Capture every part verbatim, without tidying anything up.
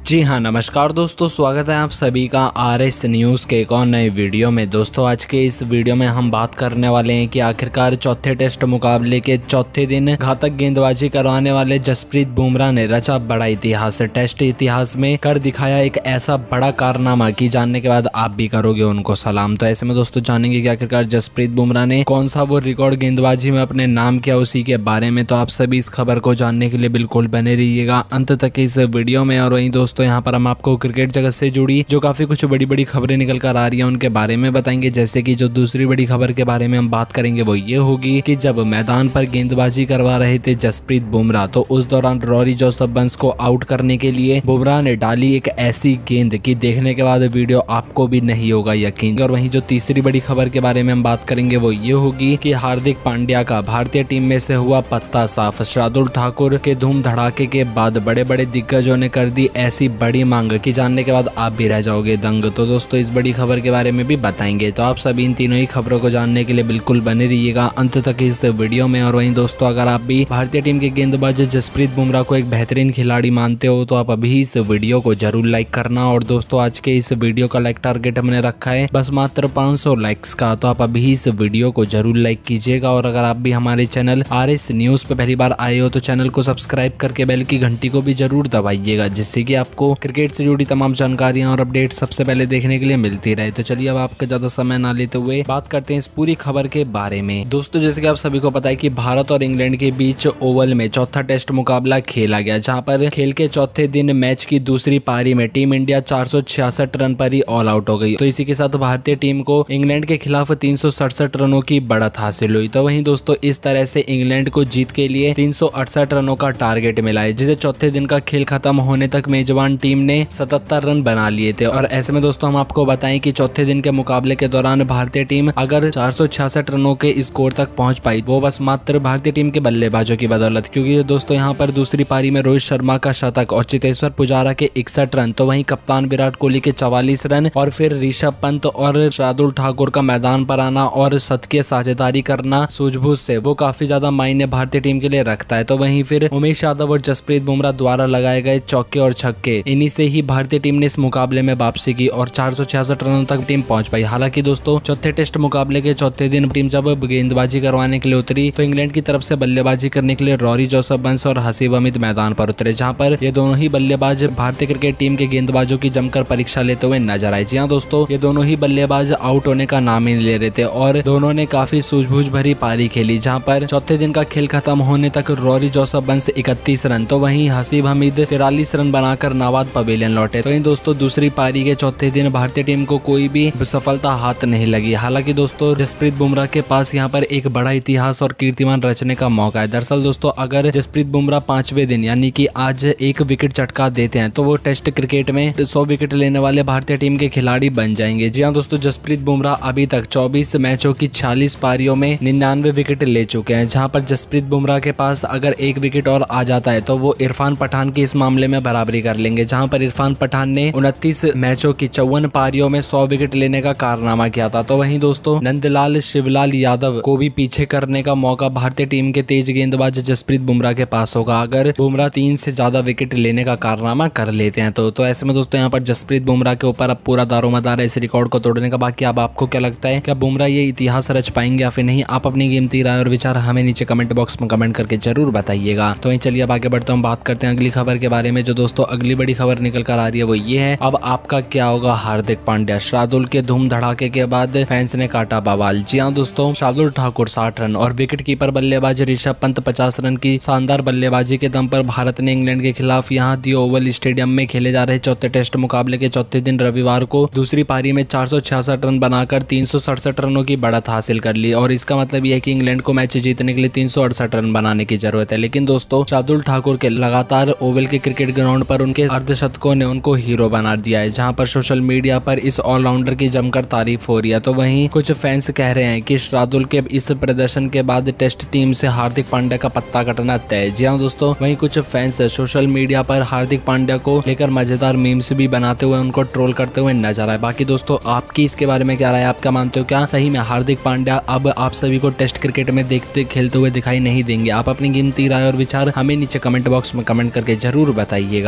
जी हाँ, नमस्कार दोस्तों, स्वागत है आप सभी का आर एस न्यूज़ के एक और नए वीडियो में। दोस्तों आज के इस वीडियो में हम बात करने वाले हैं कि आखिरकार चौथे टेस्ट मुकाबले के चौथे दिन घातक गेंदबाजी करवाने वाले जसप्रीत बुमराह ने रचा बड़ा इतिहास। टेस्ट इतिहास में कर दिखाया एक ऐसा बड़ा कारनामा कि जानने के बाद आप भी करोगे उनको सलाम। तो ऐसे में दोस्तों जानेंगे कि आखिरकार जसप्रीत बुमराह ने कौन सा वो रिकॉर्ड गेंदबाजी में अपने नाम किया, उसी के बारे में। तो आप सभी इस खबर को जानने के लिए बिल्कुल बने रहिएगा अंत तक इस वीडियो में। और वहीं दोस्तों यहाँ पर हम आपको क्रिकेट जगत से जुड़ी जो काफी कुछ बड़ी बड़ी खबरें निकल कर आ रही हैं उनके बारे में बताएंगे। जैसे कि जो दूसरी बड़ी खबर के बारे में हम बात करेंगे वो ये होगी कि जब मैदान पर गेंदबाजी करवा रहे थे जसप्रीत बुमराह, तो उस दौरान रॉरी जोसेफ बंस को आउट करने के लिए बुमराह ने डाली एक ऐसी गेंद कि देखने के बाद वीडियो आपको भी नहीं होगा यकीन। और वहीं जो तीसरी बड़ी खबर के बारे में हम बात करेंगे वो ये होगी कि हार्दिक पांड्या का भारतीय टीम में से हुआ पत्ता साफ। शार्दुल ठाकुर के धूम धड़ाके के बाद बड़े बड़े दिग्गजों ने कर दी ऐसी बड़ी मांग की जानने के बाद आप भी रह जाओगे दंग। तो दोस्तों इस बड़ी खबर के बारे में भी बताएंगे। तो आप सभी इन तीनों ही खबरों को जानने के लिए बिल्कुल बने रहिएगा अंत तक इस वीडियो में। और वहीं दोस्तों अगर आप भी भारतीय टीम के गेंदबाज जसप्रीत बुमराह को एक बेहतरीन खिलाड़ी मानते हो तो आप अभी इस वीडियो को जरूर लाइक करना। और दोस्तों आज के इस वीडियो का लाइक टारगेट हमने रखा है बस मात्र पाँच सौ लाइक्स का, तो आप अभी इस वीडियो को जरूर लाइक कीजिएगा। और अगर आप भी हमारे चैनल आर एस न्यूज पे पहली बार आए हो तो चैनल को सब्सक्राइब करके बेल की घंटी को भी जरूर दबाइएगा, जिससे कि आपको क्रिकेट से जुड़ी तमाम जानकारियां और अपडेट सबसे पहले देखने के लिए मिलती रहे। तो चलिए अब आपका ज्यादा समय ना लेते हुए बात करते हैं इस पूरी खबर के बारे में। दोस्तों जैसे कि आप सभी को पता है कि भारत और इंग्लैंड के बीच ओवल में चौथा टेस्ट मुकाबला खेला गया, जहां पर खेल के चौथे दिन मैच की दूसरी पारी में टीम इंडिया चार सौ छियासठ रन पर ही ऑल आउट हो गई। तो इसी के साथ भारतीय टीम को इंग्लैंड के खिलाफ तीन सौ सड़सठ रनों की बढ़त हासिल हुई। तो वहीं दोस्तों इस तरह से इंग्लैंड को जीत के लिए तीन सौ अड़सठ रनों का टारगेट मिला है, जिसे चौथे दिन का खेल खत्म होने तक मेजबान टीम ने सतहत्तर रन बना लिए थे। और ऐसे में दोस्तों हम आपको बताएं कि चौथे दिन के मुकाबले के दौरान भारतीय टीम अगर चार सौ छियासठ रनों के स्कोर तक पहुंच पाई वो बस मात्र भारतीय टीम के बल्लेबाजों की बदौलत, क्योंकि दोस्तों यहां पर दूसरी पारी में रोहित शर्मा का शतक और चेतेश्वर पुजारा के इकसठ रन, तो वहीं कप्तान विराट कोहली के चवालीस रन और फिर ऋषभ पंत और शार्दुल ठाकुर का मैदान पर आना और शतकीय साझेदारी करना सूझबूझ से वो काफी ज्यादा मायने भारतीय टीम के लिए रखता है। तो वहीं फिर उमेश यादव और जसप्रीत बुमराह द्वारा लगाए गए चौके और छक्के, इन्हीं से ही भारतीय टीम ने इस मुकाबले में वापसी की और चार सौ छियासठ रनों तक टीम पहुंच पाई। हालांकि दोस्तों चौथे टेस्ट मुकाबले के चौथे दिन टीम जब गेंदबाजी करवाने के लिए उतरी तो इंग्लैंड की तरफ से बल्लेबाजी करने के लिए रॉरी जोसेफ बंस और हसीब हमीद मैदान पर उतरे, जहां पर ये दोनों ही बल्लेबाज भारतीय क्रिकेट टीम के गेंदबाजों की जमकर परीक्षा लेते हुए नजर आए। जी हाँ दोस्तों, ये दोनों ही बल्लेबाज आउट होने का नाम ही नहीं ले रहे थे और दोनों ने काफी सूझबूझ भरी पारी खेली, जहाँ पर चौथे दिन का खेल खत्म होने तक रॉरी जोसेफ बंस इकतीस रन तो वहीं हसीब हमीद तिरालीस रन बनाकर नाबाद पवेलियन लौटे। तो इन दोस्तों दूसरी पारी के चौथे दिन भारतीय टीम को कोई भी सफलता हाथ नहीं लगी। हालांकि दोस्तों जसप्रीत बुमराह के पास यहाँ पर एक बड़ा इतिहास और कीर्तिमान रचने का मौका है। दरअसल दोस्तों अगर जसप्रीत बुमराह पांचवें दिन यानी कि आज एक विकेट चटका देते हैं तो वो टेस्ट क्रिकेट में सौ विकेट लेने वाले भारतीय टीम के खिलाड़ी बन जाएंगे। जी हाँ दोस्तों, जसप्रीत बुमराह अभी तक चौबीस मैचों की छियालीस पारियों में निन्यानवे विकेट ले चुके हैं, जहाँ पर जसप्रीत बुमराह के पास अगर एक विकेट और आ जाता है तो वो इरफान पठान की इस मामले में बराबरी कर लेंगे, जहाँ पर इरफान पठान ने उनतीस मैचों की चौवन पारियों में सौ विकेट लेने का कारनामा किया था। तो वहीं दोस्तों नंदलाल शिवलाल यादव को भी पीछे करने का मौका भारतीय टीम के तेज गेंदबाज जसप्रीत बुमराह के पास होगा अगर बुमराह तीन से ज्यादा विकेट लेने का कारनामा कर लेते हैं तो। तो ऐसे में दोस्तों यहाँ पर जसप्रीत बुमराह के ऊपर अब पूरा दारोमदार है इस रिकॉर्ड को तोड़ने का। बाकी अब आपको क्या लगता है, क्या बुमराह ये इतिहास रच पाएंगे या फिर नहीं? आप अपनी कीमती राय और विचार हमें नीचे कमेंट बॉक्स में कमेंट करके जरूर बताइएगा। तो वहीं चलिए अब आगे बढ़ते हम बात करते हैं अगली खबर के बारे में। जो दोस्तों अगली बड़ी खबर निकल कर आ रही है वो ये है, अब आपका क्या होगा हार्दिक पांड्या। शार्दुल के धूम धड़ाके के बाद फैंस ने काटा बवाल। जी हाँ दोस्तों, शार्दुल ठाकुर साठ रन और विकेट कीपर बल्लेबाज ऋषभ पंत पचास रन की शानदार बल्लेबाजी के दम पर भारत ने इंग्लैंड के खिलाफ यहाँ दी ओवल स्टेडियम में खेले जा रहे चौथे टेस्ट मुकाबले के चौथे दिन रविवार को दूसरी पारी में चार सौ छियासठ रन बनाकर तीन सौ सड़सठ रनों की बढ़त हासिल कर ली। और इसका मतलब यह है कि इंग्लैंड को मैच जीतने के लिए तीन सौ अड़सठ रन बनाने की जरूरत है। लेकिन दोस्तों शार्दुल ठाकुर के लगातार ओवल के क्रिकेट ग्राउंड पर उनके अर्धशतकों ने उनको हीरो बना दिया है, जहां पर सोशल मीडिया पर इस ऑलराउंडर की जमकर तारीफ हो रही है। तो वहीं कुछ फैंस कह रहे हैं कि शार्दुल के इस प्रदर्शन के बाद टेस्ट टीम से हार्दिक पांड्या का पत्ता कटना तय। जी हाँ दोस्तों, वहीं कुछ फैंस सोशल मीडिया पर हार्दिक पांड्या को लेकर मजेदार मीम्स भी बनाते हुए उनको ट्रोल करते हुए नजर आए। बाकी दोस्तों आपकी इसके बारे में क्या राय, आप क्या मानते हो? क्या सही में हार्दिक पांड्या अब आप सभी को टेस्ट क्रिकेट में देखते खेलते हुए दिखाई नहीं देंगे? आप अपनी कीमती राय और विचार हमें नीचे कमेंट बॉक्स में कमेंट करके जरूर बताइएगा। तो चलिए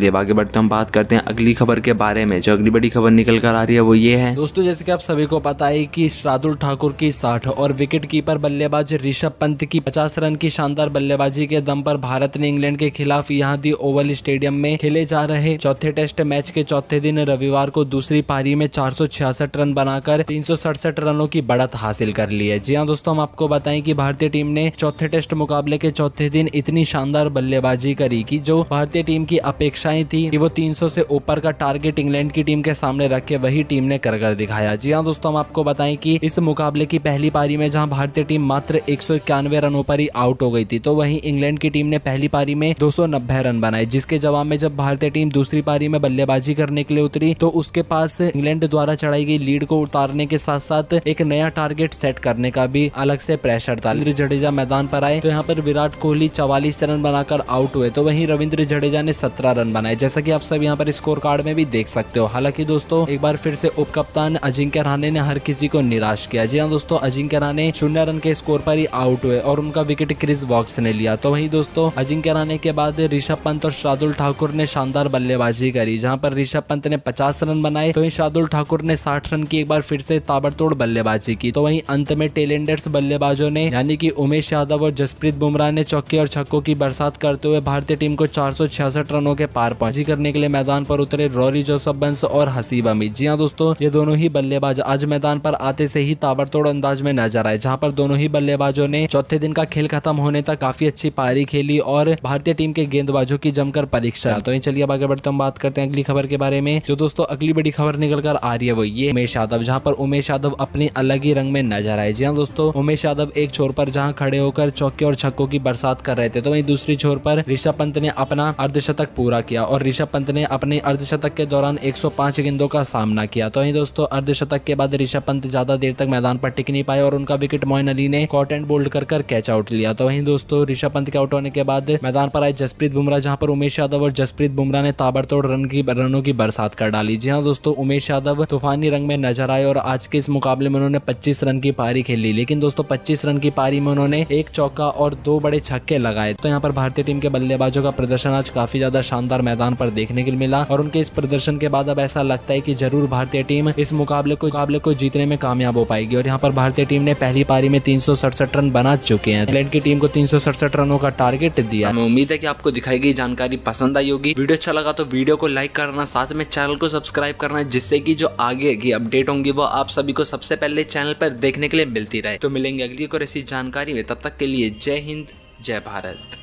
चलिए आगे बढ़ते हम बात करते हैं अगली खबर के बारे में। जो अगली बड़ी खबर निकल कर आ रही है वो ये है दोस्तों, जैसे कि आप सभी को पता है कि शार्दुल ठाकुर की साठ और विकेट कीपर बल्लेबाज ऋषभ पंत की पचास रन की शानदार बल्लेबाजी के दम पर भारत ने इंग्लैंड के खिलाफ यहाँ दी ओवल स्टेडियम में खेले जा रहे चौथे टेस्ट मैच के चौथे दिन रविवार को दूसरी पारी में चार सौ छियासठ रन बनाकर तीन सौ सड़सठ रनों की बढ़त हासिल कर ली है। जी हाँ दोस्तों, हम आपको बताएं कि भारतीय टीम ने चौथे टेस्ट मुकाबले के चौथे दिन इतनी शानदार बल्लेबाजी करी कि जो भारतीय टीम की अपेक्षाएं थी कि वो तीन सौ से ऊपर का टारगेट इंग्लैंड की टीम के सामने रख के वही टीम ने कर कर दिखाया। जी हाँ दोस्तों, हम आपको बताएं कि इस मुकाबले की पहली पारी में जहां भारतीय टीम मात्र एक सौ इक्यानवे रनों पर ही आउट हो गई थी, तो वहीं इंग्लैंड की टीम ने पहली पारी में दो सौ नब्बे रन बनाए, जिसके जवाब में जब भारतीय टीम दूसरी पारी में बल्लेबाजी करने के लिए उतरी तो उसके पास इंग्लैंड द्वारा चढ़ाई गई लीड को उतारने के साथ साथ एक नया टारगेट सेट करने का भी अलग से प्रेशर था। रविंद्र जडेजा मैदान पर आए तो यहाँ पर विराट कोहली चवालीस रन बनाकर आउट हुए, तो वहीं रविंद्र जडेजा ने सत्रह रन बनाए, जैसा कि आप सब यहाँ पर स्कोर कार्ड में भी देख सकते हो। हालांकि दोस्तों एक बार फिर से उप कप्तान अजिंक्य रहाणे ने हर किसी को निराश किया। जी हाँ दोस्तों, अजिंक्य रहाणे शून्य रन के स्कोर पर ही आउट हुए और उनका विकेट क्रिस वॉक्स ने लिया। तो वहीं दोस्तों अजिंक्य रहाणे के बाद ऋषभ पंत और शार्दुल ठाकुर ने शानदार बल्लेबाजी करी, जहां पर ऋषभ पंत ने पचास रन बनाए तो वहीं शार्दुल ठाकुर ने साठ रन की एक बार फिर से ताबड़तोड़ बल्लेबाजी की। तो वहीं अंत में टेलेंडर्स बल्लेबाजों ने यानी कि उमेश यादव और जसप्रीत बुमराह ने चौके और छक्कों की बरसात करते हुए भारतीय टीम को चार सौ छियासठ रनों के पार पहुंची करने के लिए मैदान पर उतरे रॉरी जोसेफ बंस और हसीब अमीद। जी हाँ दोस्तों, ये दोनों ही बल्लेबाज आज मैदान पर आते से ही ताबड़तोड़ अंदाज में नजर आए, जहां पर दोनों ही बल्लेबाजों ने चौथे दिन का खेल खत्म होने तक काफी अच्छी पारी खेली और भारतीय टीम के गेंदबाजों की जमकर परीक्षा। तो चलिए अब आगे बढ़ते हम बात करते हैं अगली खबर के बारे में। जो दोस्तों अगली बड़ी खबर निकल कर आ रही है वो ये उमेश यादव, जहां पर उमेश यादव अपने अलग ही रंग में नजर आए। जी हाँ दोस्तों, उमेश यादव एक छोर पर जहां खड़े होकर चौके और छक्कों की बरसात कर रहे थे, तो वहीं दूसरी छोर पर ऋषभ पंत ने अपना अर्धशतक पूरा किया और ऋषभ पंत ने अपने अर्धशतक के दौरान एक सौ पाँच गेंदों का सामना किया। तो वहीं दोस्तों अर्धशतक के बाद ऋषभ पंत ज्यादा देर तक मैदान पर टिक नहीं पाए और उनका विकेट मोइन अली ने कॉट एंड बोल्ड कर कर कैच आउट लिया। तो वहीं दोस्तों ऋषभ पंत के आउट होने के बाद मैदान पर आए जसप्रीत बुमराह, जहां पर उमेश यादव और जसप्रीत बुमराह ने ताबड़तोड़ रन की रनों की बरसात कर डाली। जी हाँ दोस्तों, उमेश यादव तूफानी रंग में नजर आए और आज के इस मुकाबले में उन्होंने पच्चीस रन की पारी खेली, लेकिन दोस्तों पच्चीस रन की पारी में उन्होंने एक चौका और दो बड़े छक्के लगाए। तो यहाँ पर भारतीय टीम के बल्लेबाजों का प्रदर्शन आज काफी ज्यादा शानदार मैदान पर देखने के लिए मिला और उनके इस प्रदर्शन के बाद अब ऐसा लगता है कि जरूर भारतीय टीम इस मुकाबले को मुकाबले को जीतने में कामयाब हो पाएगी। और यहाँ पर भारतीय टीम ने पहली पारी में तीन सौ सड़सठ रन बना चुके हैं। इंग्लैंड की टीम को तीन सौ सड़सठ रनों का टारगेट दिया। हमें उम्मीद है कि आपको दिखाई गई जानकारी पसंद आई होगी। वीडियो अच्छा लगा तो वीडियो को लाइक करना, साथ में चैनल को सब्सक्राइब करना, जिससे कि जो आगे की अपडेट होंगी वो आप सभी को सबसे पहले चैनल पर देखने के लिए मिलती रहे। तो मिलेंगे अगली और ऐसी जानकारी में, तब तक के लिए जय हिंद जय भारत।